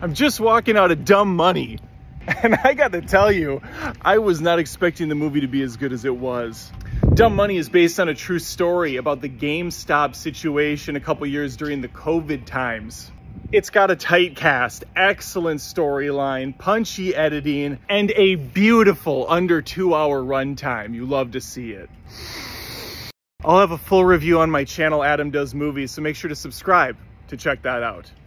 I'm just walking out of Dumb Money, and I got to tell you, I was not expecting the movie to be as good as it was. Dumb Money is based on a true story about the GameStop situation a couple years during the COVID times. It's got a tight cast, excellent storyline, punchy editing, and a beautiful under 2-hour runtime. You love to see it. I'll have a full review on my channel, Adam Does Movies, so make sure to subscribe to check that out.